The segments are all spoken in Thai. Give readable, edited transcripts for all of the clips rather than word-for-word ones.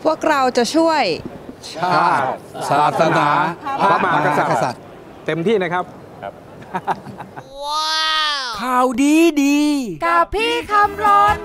วกเราจะช่วยชาติศาสนาพระมหากษัตริย์เต็มที่นะครับข่าวดีกับพี่คำรณ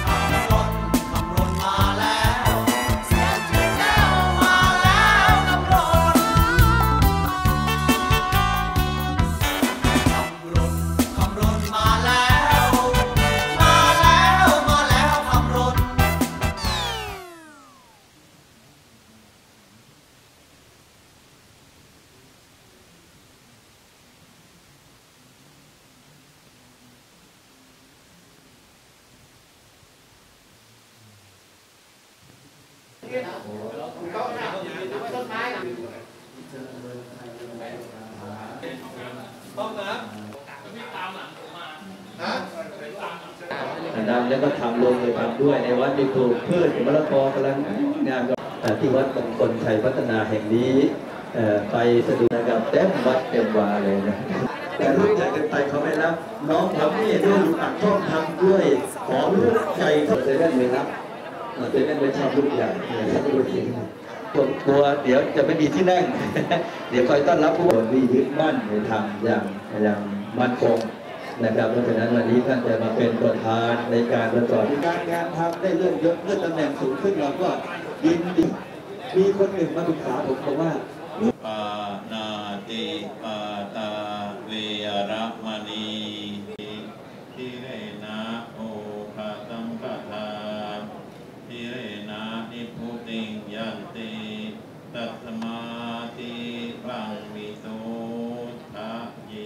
ดำแล้วก็ทำลงเลยทำด้วยในวัดที่ปลูกพืชมะละกอกำลังงานที่วัดมงคลชัยพัฒนาแห่งนี้ไปสะดุดนะครับเต็มวัดเต็มวาเลยนะแต่รู้ใจกันไปเขาไม่รับน้องทำนี่ด้วยปักช่องทำด้วยขอลูกใจเซเว่นเลยครับเซเว่นเป็นชอบลูกใหญ่ผมกลัวเดี๋ยวจะไม่มีที่นั่งเดี๋ยวคอยต้อนรับผู้คนที่ยึดมั่นในธรรมอย่างมั่นคงนะครับเพราะฉะนั้นวันนี้ท่านจะมาเป็นประธานในการประกอบงานทำได้เลื่อนยศเลื่อนตำแหน่งสูงขึ้นเราก็ยินดีมีคนหนึ่งมาปรึกษาผมบอกว่าปานาติปาตาเวระมณีทิเรนะโอภาตัมปะทาทิเรนะนิพุติงยันติตัสมาติปังวิโสทะเย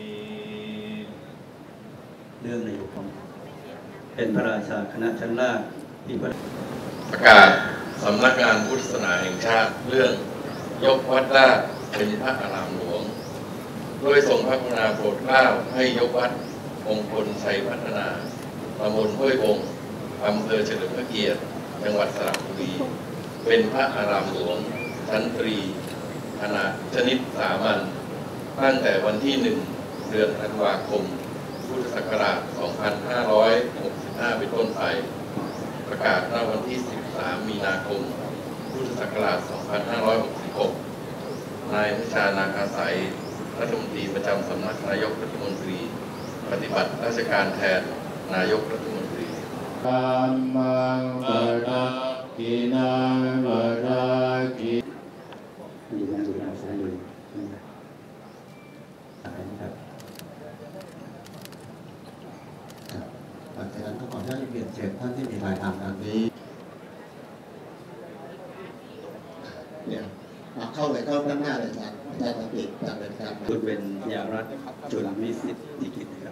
เรื่องในยุคของเป็นพระราชาคณะชั้นล่างที่ประกาศสำนักงานพุทธศาสนาแห่งชาติเรื่องยกวัดราชเป็นพระอารามหลวงโดยทรงพระกรุณาโปรดเกล้าให้ยกวัดมงคลชัยพัฒนาตำบลห้วยบงอำเภอเฉลิมพระเกียรติจังหวัดสระบุรีเป็นพระอารามหลวงชั้นตรีคณะชนิดสามัญตั้งแต่วันที่ 1 เดือนธันวาคมพุทธศักราช 2565 เป็นต้นไปประกาศณวันที่ 13 มีนาคม พุทธศักราช 2566 นายวิชานาคาสัยรัฐมนตรีประจำสำนักนายกรัฐมนตรีปฏิบัติราชการแทนนายกรัฐมนตรีธัมมังวรากินังวรากิดีนะดูนะสายเลยครับหลังจากนั้นก็ขออนุญาตเรียนเชิญท่านที่มีรายนามดังนี้เนี่ยเข้าเลยเข้าด้านหน้าเลยครับอาจารย์สังเกตจากเลยครับคุณเป็นยารัฐจุลวิสิทธิกิจนะครับ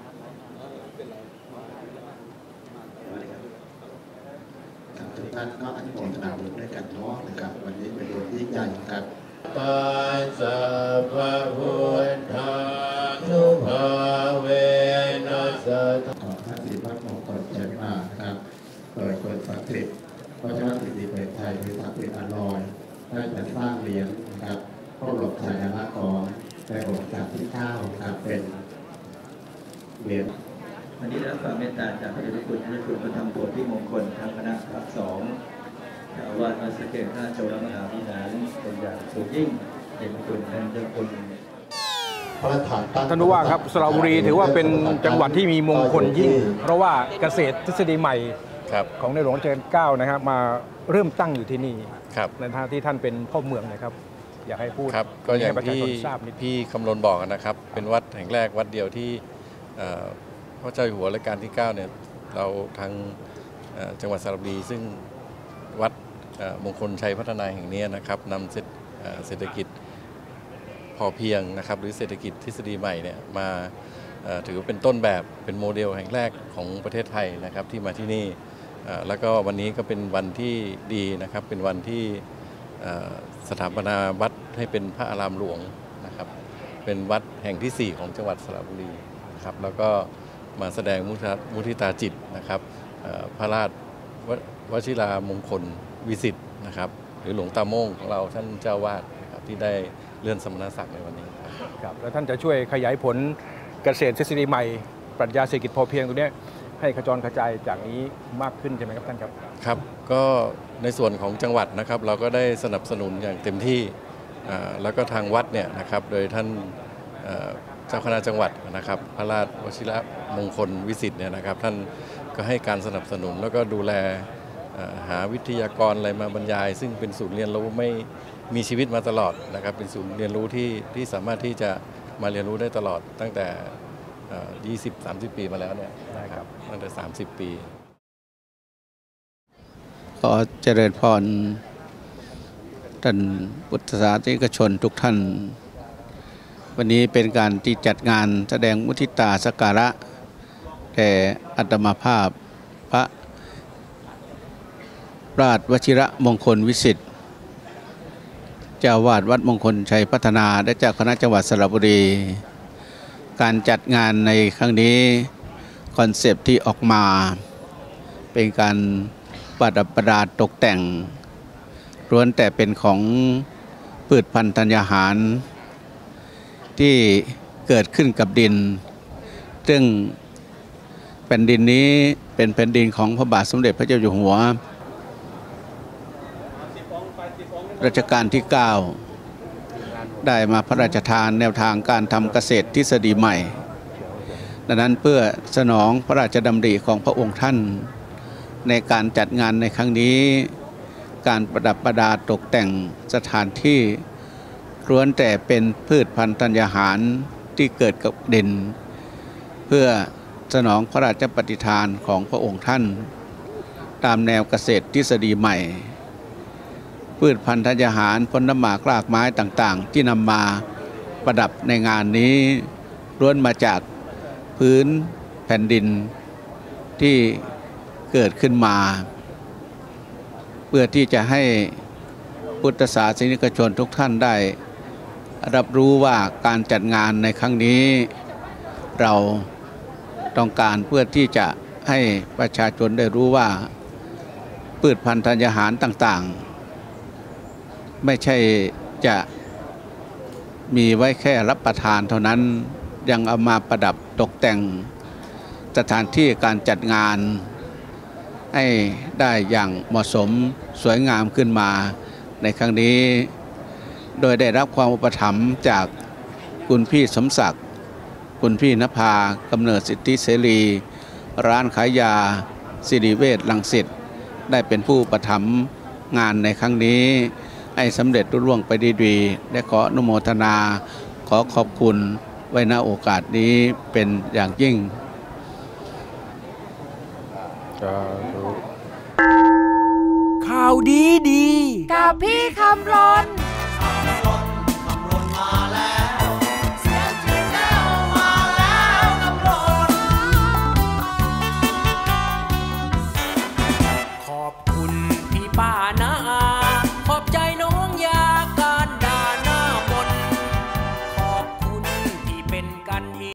ทุกท่านก็อนุโมทนาบุญด้วยกันเนาะนะครับวันนี้เป็นวันที่ใหญ่ครับปัสสะภะพุทธานุภาเวนัสสะท่านสิวัฒน์มงคลเจริญมาครับโดยคนศักดิ์สิทธิ์เพราะฉะนั้นสิทธิเป็นไทยเป็นศักดิ์สิทธิ์อร่อยได้จะสร้างเหรียญนะครับพระบรมฉายาลักษณ์ของในหลวงรัชกาลที่ 9ครับเป็นเหรียญวันนี้ได้รับความเมตตาจากพระเดชพระคุณที่คุณประธรรมโพธิมงคลทางคณะภาค2เจ้าอาวาสวัดสะเกษราชวรมหาวิหารเป็นอย่างสูงยิ่งเด็กคุณท่านเจ้าคุณท่านผู้ว่าครับสระบุรีถือว่าเป็นจังหวัดที่มีมงคลยิ่งเพราะว่าเกษตรทฤษฎีใหม่ของในหลวงรัชกาลที่ 9นะครับมาเริ่มตั้งอยู่ที่นี่ในทางที่ท่านเป็นพ่อเมืองนะครับอยากให้พูดครับก็อย่างที่พี่คำรณบอกนะครับเป็นวัดแห่งแรกวัดเดียวที่พระเจ้าอยู่หัวรัชกาลที่ 9เนี่ยเราทางจังหวัดสระบุรีซึ่งวัดมงคลชัยพัฒนาแห่งนี้นะครับนำเศรษฐกิจพอเพียงนะครับหรือเศรษฐกิจทฤษฎีใหม่เนี่ยมาถือว่าเป็นต้นแบบเป็นโมเดลแห่งแรกของประเทศไทยนะครับที่มาที่นี่แล้วก็วันนี้ก็เป็นวันที่ดีนะครับเป็นวันที่สถาปนาวัดให้เป็นพระอารามหลวงนะครับเป็นวัดแห่งที่4ของจังหวัดสระบุรีนะครับแล้วก็มาแสดงมุทิตาจิตนะครับพระราชวชิรามงคลวิสิทธิ์นะครับหรือหลวงตาโม่งของเราท่านเจ้าวาดนะครับที่ได้เลื่อนสมณศักดิ์ในวันนี้ครับแล้วท่านจะช่วยขยายผลเกษตรทฤษฎีใหม่ปรัชญาเศรษฐกิจพอเพียงตัวนี้ให้ขจรกระจายจากนี้มากขึ้นใช่ไหมครับท่านครับครับก็ในส่วนของจังหวัดนะครับเราก็ได้สนับสนุนอย่างเต็มที่แล้วก็ทางวัดเนี่ยนะครับโดยท่านเจ้าคณะจังหวัดนะครับพระราชวชิรมงคลวิสิทธิ์เนี่ยนะครับท่านก็ให้การสนับสนุนแล้วก็ดูแลหาวิทยากรอะไรมาบรรยายซึ่งเป็นศูนย์เรียนรู้ไม่มีชีวิตมาตลอดนะครับเป็นศูนย์เรียนรู้ที่สามารถที่จะมาเรียนรู้ได้ตลอดตั้งแต่20-30 ปีมาแล้วเนี่ยนะครับตั้งแต่30 ปีขอเจริญพรท่านพุทธศาสนิกชนทุกท่านวันนี้เป็นการที่จัดงานแสดงมุทิตาสักการะแด่อัตมาภาพพระราชวชิรมงคลวิสิทธิ์เจ้าวาดวัดมงคลชัยพัฒนาและเจ้าคณะจังหวัดสระบุรีการจัดงานในครั้งนี้คอนเซปต์ที่ออกมาเป็นการประดับประดาตกแต่งล้วนแต่เป็นของพืชพันธุ์ธัญญาหารที่เกิดขึ้นกับดินซึ่งแผ่นดินนี้เป็นแผ่นดินของพระบาทสมเด็จพระเจ้าอยู่หัวรัชกาลที่ 9ได้มาพระราชทานแนวทางการทำเกษตรทฤษฎีใหม่ดังนั้นเพื่อสนองพระราชดำริของพระองค์ท่านในการจัดงานในครั้งนี้การประดับประดาตกแต่งสถานที่ล้วนแต่เป็นพืชพันธุ์ธัญญาหารที่เกิดกับดินเพื่อสนองพระราชปฏิฐานของพระองค์ท่านตามแนวเกษตรทฤษฎีใหม่พืชพันธุ์ธัญญาหารผลหมากรากไม้ต่างๆที่นำมาประดับในงานนี้ล้วนมาจากพื้นแผ่นดินที่เกิดขึ้นมาเพื่อที่จะให้พุทธศาสนิกชนทุกท่านได้รับรู้ว่าการจัดงานในครั้งนี้เราต้องการเพื่อที่จะให้ประชาชนได้รู้ว่าพืชพันธุ์ธัญญาหารต่างๆไม่ใช่จะมีไว้แค่รับประทานเท่านั้นยังเอามาประดับตกแต่งสถานที่การจัดงานให้ได้อย่างเหมาะสมสวยงามขึ้นมาในครั้งนี้โดยได้รับความอุปถัมภ์จากคุณพี่สมศักดิ์คุณพี่นภากำเนิดสิทธิเสรีร้านขายยาสิริเวชรังสิตได้เป็นผู้อุปถัมภ์งานในครั้งนี้ให้สำเร็จรุ่งเรืองไปดีๆและขออนุโมทนาขอขอบคุณไว้ณโอกาสนี้เป็นอย่างยิ่งข่าวดีกับพี่คำรณ